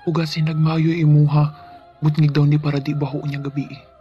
Ugasin nagmayo imuha, butngig daw ni para di baho niya gabi.